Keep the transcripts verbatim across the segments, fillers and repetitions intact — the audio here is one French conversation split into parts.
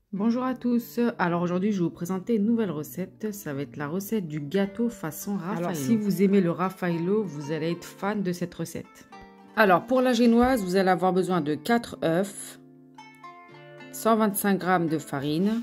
Bonjour à tous, alors aujourd'hui je vais vous présenter une nouvelle recette, ça va être la recette du gâteau façon Raffaello. Alors si vous aimez le Raffaello, vous allez être fan de cette recette. Alors pour la génoise, vous allez avoir besoin de quatre œufs, cent vingt-cinq grammes de farine,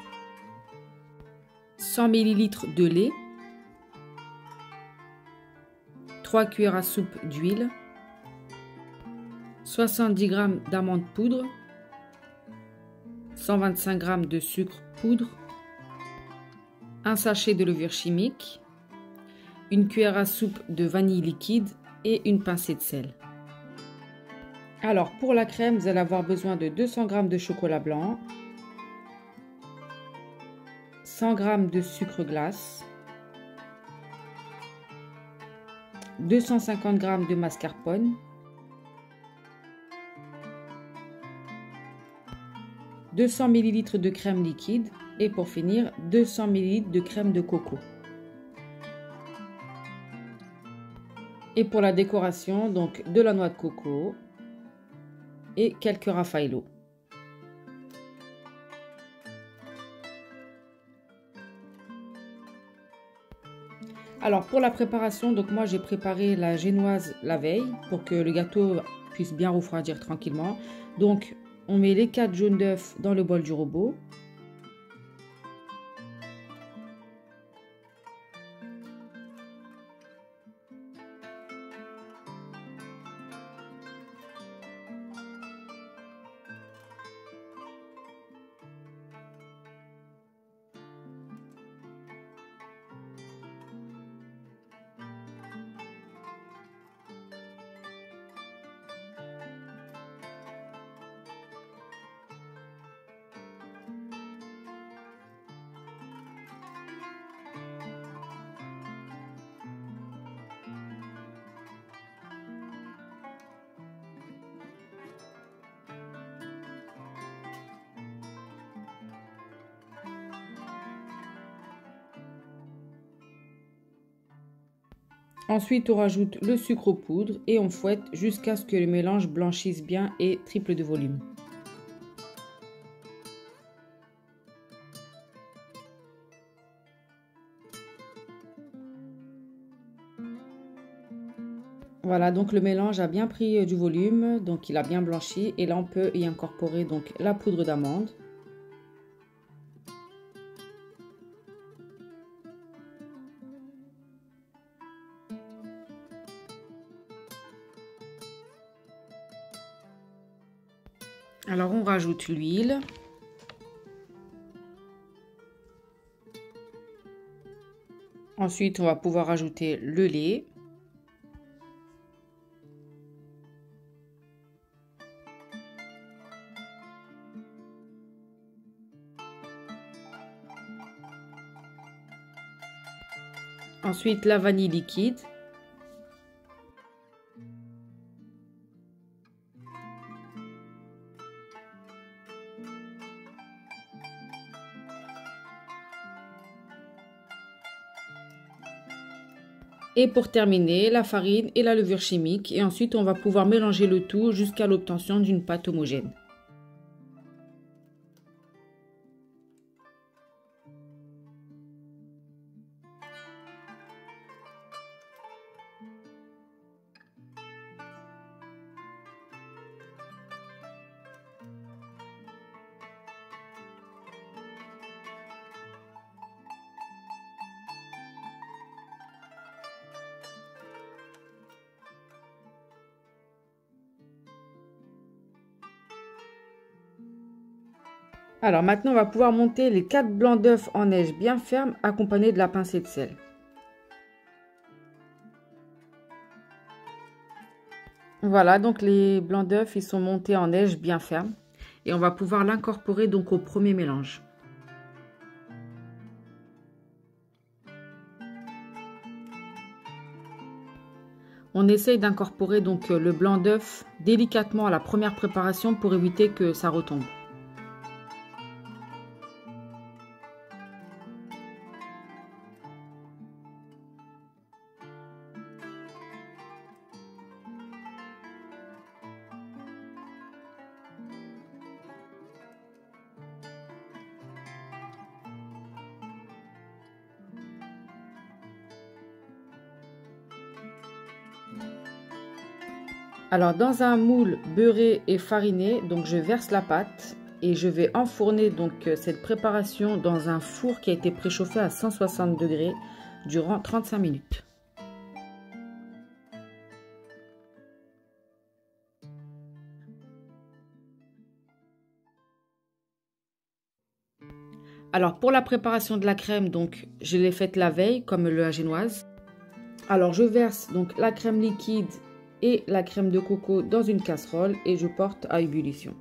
cent millilitres de lait, trois cuillères à soupe d'huile, soixante-dix grammes d'amandes poudre, cent vingt-cinq grammes de sucre poudre, un sachet de levure chimique, une cuillère à soupe de vanille liquide et une pincée de sel. Alors pour la crème, vous allez avoir besoin de deux cents grammes de chocolat blanc, cent grammes de sucre glace, deux cent cinquante grammes de mascarpone, deux cents millilitres de crème liquide et pour finir deux cents millilitres de crème de coco. Et pour la décoration, donc de la noix de coco et quelques Raffaello. Alors pour la préparation, donc moi j'ai préparé la génoise la veille pour que le gâteau puisse bien refroidir tranquillement. Donc on met les quatre jaunes d'œufs dans le bol du robot. Ensuite, on rajoute le sucre aux poudres et on fouette jusqu'à ce que le mélange blanchisse bien et triple de volume. Voilà, donc le mélange a bien pris du volume, donc il a bien blanchi et là on peut y incorporer donc la poudre d'amande. Alors on rajoute l'huile. Ensuite, on va pouvoir ajouter le lait. Ensuite, la vanille liquide. Et pour terminer, la farine et la levure chimique. Et ensuite, on va pouvoir mélanger le tout jusqu'à l'obtention d'une pâte homogène. Alors maintenant, on va pouvoir monter les quatre blancs d'œufs en neige bien ferme accompagnés de la pincée de sel. Voilà, donc les blancs d'œufs, ils sont montés en neige bien ferme et on va pouvoir l'incorporer donc au premier mélange. On essaye d'incorporer donc le blanc d'œuf délicatement à la première préparation pour éviter que ça retombe. Alors dans un moule beurré et fariné, donc je verse la pâte et je vais enfourner donc cette préparation dans un four qui a été préchauffé à cent soixante degrés durant trente-cinq minutes. Alors pour la préparation de la crème, donc je l'ai faite la veille comme le génoise. Alors je verse donc la crème liquide et la crème de coco dans une casserole et je porte à ébullition.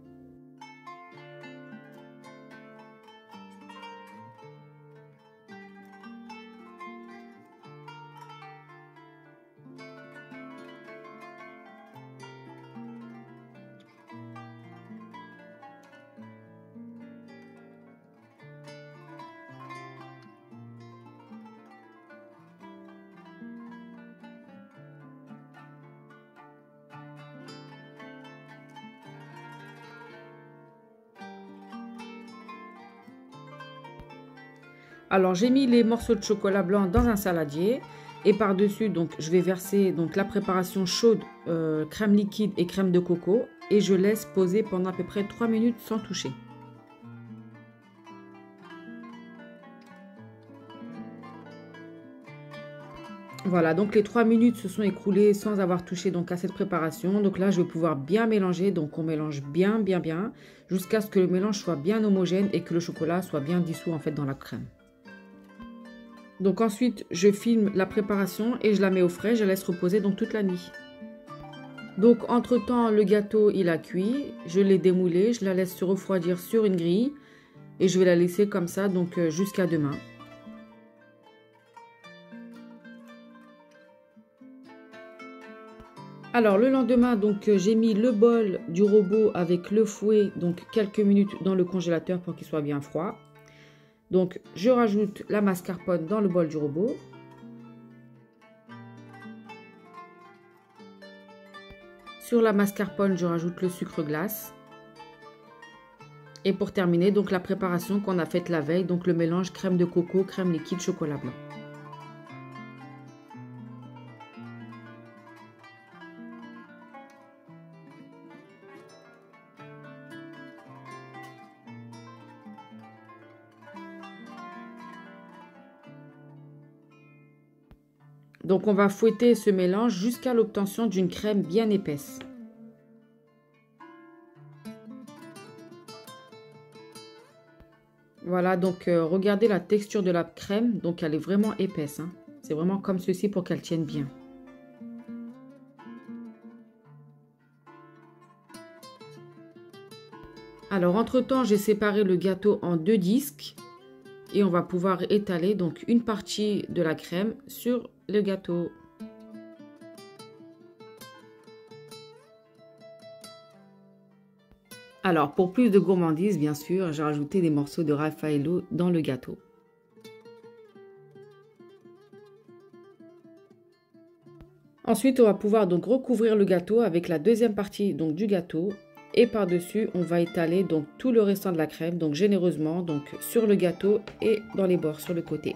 Alors j'ai mis les morceaux de chocolat blanc dans un saladier et par-dessus donc je vais verser donc la préparation chaude, euh, crème liquide et crème de coco et je laisse poser pendant à peu près trois minutes sans toucher. Voilà, donc les trois minutes se sont écoulées sans avoir touché donc à cette préparation. Donc là je vais pouvoir bien mélanger, donc on mélange bien bien bien jusqu'à ce que le mélange soit bien homogène et que le chocolat soit bien dissous en fait dans la crème. Donc ensuite, je filme la préparation et je la mets au frais, je laisse reposer donc toute la nuit. Donc entre temps, le gâteau il a cuit, je l'ai démoulé, je la laisse se refroidir sur une grille et je vais la laisser comme ça donc jusqu'à demain. Alors le lendemain, donc j'ai mis le bol du robot avec le fouet donc quelques minutes dans le congélateur pour qu'il soit bien froid. Donc, je rajoute la mascarpone dans le bol du robot. Sur la mascarpone, je rajoute le sucre glace. Et pour terminer, donc la préparation qu'on a faite la veille, donc le mélange crème de coco, crème liquide, chocolat blanc. Donc on va fouetter ce mélange jusqu'à l'obtention d'une crème bien épaisse. Voilà, donc euh, regardez la texture de la crème, donc elle est vraiment épaisse, hein. C'est vraiment comme ceci pour qu'elle tienne bien. Alors entre temps, j'ai séparé le gâteau en deux disques. Et on va pouvoir étaler donc une partie de la crème sur le gâteau. Alors pour plus de gourmandise, bien sûr, j'ai rajouté des morceaux de Raffaello dans le gâteau. Ensuite, on va pouvoir donc recouvrir le gâteau avec la deuxième partie donc du gâteau. Et par-dessus, on va étaler donc tout le restant de la crème, donc généreusement, donc sur le gâteau et dans les bords sur le côté.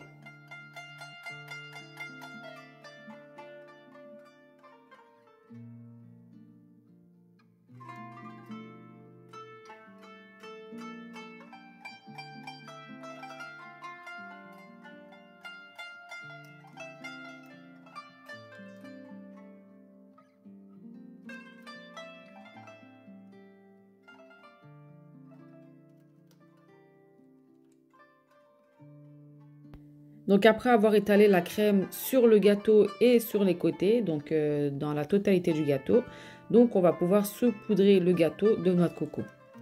Donc après avoir étalé la crème sur le gâteau et sur les côtés, donc euh, dans la totalité du gâteau, donc on va pouvoir saupoudrer le gâteau de noix de coco.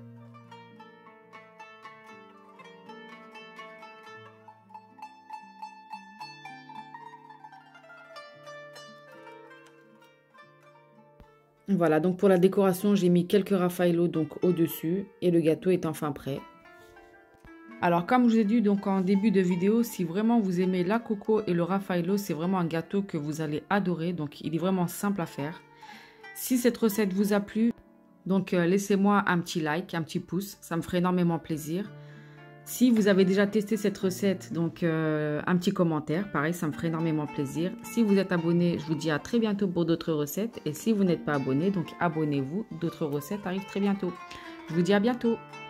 Voilà, donc pour la décoration, j'ai mis quelques Raffaello donc au-dessus et le gâteau est enfin prêt. Alors comme je vous ai dit donc en début de vidéo, si vraiment vous aimez la coco et le Raffaello, c'est vraiment un gâteau que vous allez adorer. Donc il est vraiment simple à faire. Si cette recette vous a plu, donc euh, laissez-moi un petit like, un petit pouce, ça me ferait énormément plaisir. Si vous avez déjà testé cette recette, donc euh, un petit commentaire, pareil, ça me ferait énormément plaisir. Si vous êtes abonné, je vous dis à très bientôt pour d'autres recettes. Et si vous n'êtes pas abonné, donc abonnez-vous, d'autres recettes arrivent très bientôt. Je vous dis à bientôt.